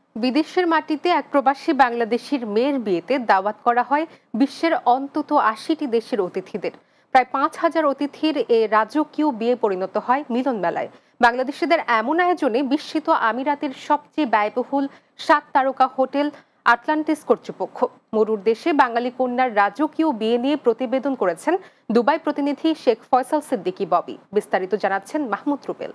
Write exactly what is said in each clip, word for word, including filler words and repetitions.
বিদেশের মাটিতে এক প্রবাসী বাংলাদেশির মেয়ের বিয়েতে দাওয়াত করা হয় বিশ্বের অন্তত আশিটি দেশের অতিথিদের। প্রায় পাঁচ হাজার অতিথির এ রাজকীয় বিয়ে পরিণত হয় মিলন মেলায়। বাংলাদেশিদের এমন আয়োজনে বিস্মিত আমিরাতের সবচেয়ে ব্যয়বহুল সাত তারকা হোটেল আটলান্টিস কর্তৃপক্ষ। মরুর দেশে বাঙালি কন্যার রাজকীয় বিয়ে নিয়ে প্রতিবেদন করেছেন দুবাই প্রতিনিধি শেখ ফয়সাল সিদ্দিকী ববি। বিস্তারিত জানাচ্ছেন মাহমুদ রুবেল।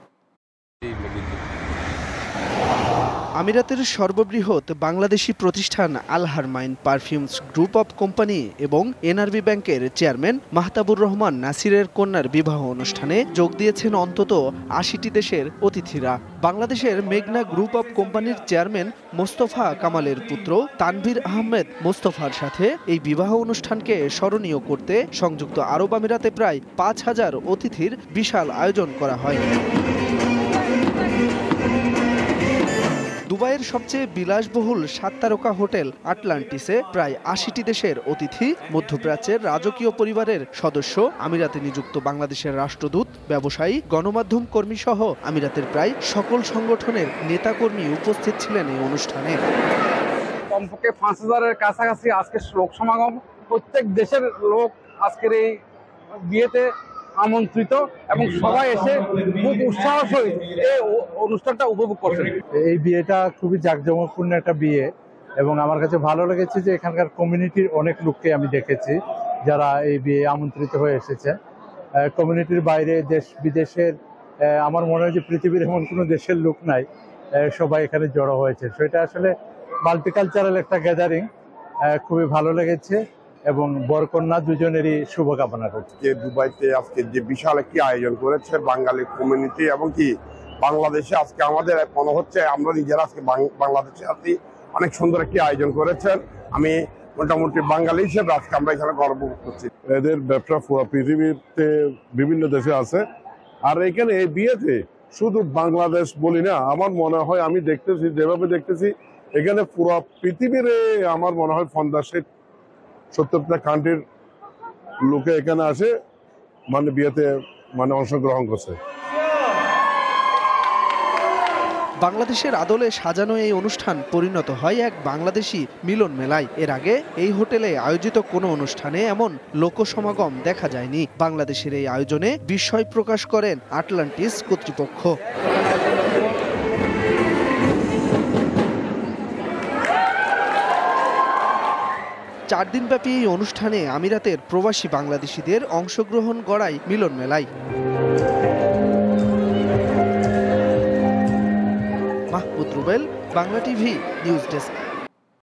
আমিরাতের সর্ববৃহৎ বাংলাদেশি প্রতিষ্ঠান Al Haramain perfumes group of company এবং এনআরবি ব্যাংকের চেয়ারম্যান মাহতাবুর রহমান নাসিরের কন্যার বিবাহ অনুষ্ঠানে যোগ দিয়েছেন অন্তত আশিটি দেশের অতিথিরা। বাংলাদেশের মেঘনা গ্রুপ অব কোম্পানির চেয়ারম্যান মোস্তফা কামালের পুত্র তানভীর আহমেদ মোস্তফার সাথে এই বিবাহ অনুষ্ঠানকে স্মরণীয় করতে সংযুক্ত আরব আমিরাতে প্রায় পাঁচ হাজার অতিথির বিশাল আয়োজন করা হয়। দুবাইয়ের সবচেয়ে বিলাসবহুল সাত তারকা হোটেল আটলান্টিসে প্রায় আশিটি দেশের অতিথি, মধ্যপ্রাচ্যের রাজকীয় পরিবারের সদস্য, আমিরাতে নিযুক্ত বাংলাদেশের রাষ্ট্রদূত, ব্যবসায়ী, গণমাধ্যম কর্মী সহ আমিরাতের প্রায় সকল সংগঠনের নেতাকর্মী উপস্থিত ছিলেন এই অনুষ্ঠানে। কমপক্ষে পাঁচ হাজারের কাছাকাছি আজকে লোক সমাগম, প্রত্যেক দেশের লোক আজকের এই বিয়েতে আমন্ত্রিত এবং সবাই এসে খুব উৎসাহ সহিত এই অনুষ্ঠানটা উপভোগ করছেন। এই বিয়েটা খুবই জাঁকজমকপূর্ণ একটা বিয়ে এবং আমার কাছে ভালো লেগেছে যে এখানকার কমিউনিটির অনেক লোককে আমি দেখেছি যারা এই বিয়ে আমন্ত্রিত হয়ে এসেছে। কমিউনিটির বাইরে দেশ বিদেশের আমার মনে হয় যে পৃথিবীর এমন কোনো দেশের লোক নাই, সবাই এখানে জড়ো হয়েছে। সেটা আসলে মাল্টিকালচারাল একটা গ্যাদারিং, খুবই ভালো লেগেছে এবং বরকন্যা দুজনেরই শুভকামনা করছি। দুবাইতে আজকে যে বিশাল একটি আয়োজন করেছে বাঙালি কমিউনিটি এবং কি বাংলাদেশে আজকে আমাদের মনে হচ্ছে আমরা নিজেরা আজকে বাংলাদেশে আছি, অনেক সুন্দর একটি আয়োজন করেছেন। আমি মোটামুটি বাঙালি হিসেবে আজকে আমরা এখানে গর্ব করছি। এদের ব্যবসা পুরো পৃথিবীতে বিভিন্ন দেশে আছে, আর এখানে এই বিয়েতে শুধু বাংলাদেশ বলি না, আমার মনে হয় আমি দেখতেছি যেভাবে দেখতেছি এখানে পুরো পৃথিবীর আমার মনে হয় পঞ্চাশে সত্তরটা কান্ট্রির লোকে এখানে আসে মানে বিয়েতে মানে অংশগ্রহণ করছে। বাংলাদেশের আদলে সাজানো এই অনুষ্ঠান পরিণত হয় এক বাংলাদেশি মিলন মেলায়। এর আগে এই হোটেলে আয়োজিত কোনো অনুষ্ঠানে এমন লোকসমাগম দেখা যায়নি। বাংলাদেশের এই আয়োজনে বিস্ময় প্রকাশ করেন আটলান্টিস কর্তৃপক্ষ। চার দিনব্যাপী এই অনুষ্ঠানে আমিরাতের প্রবাসী বাংলাদেশিদের অংশগ্রহণ গড়ায় মিলন মেলায়। Mahmud Rubel, Bangla TV news desk.